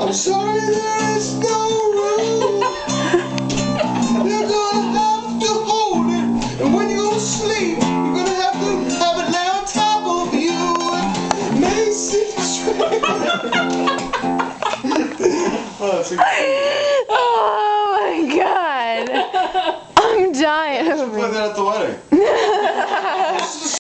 I'm sorry there is no room. You're gonna have to hold it, and when you go to sleep, you're gonna have it lay on top of you. Macy. Oh my God! I'm dying over Put that at the wedding.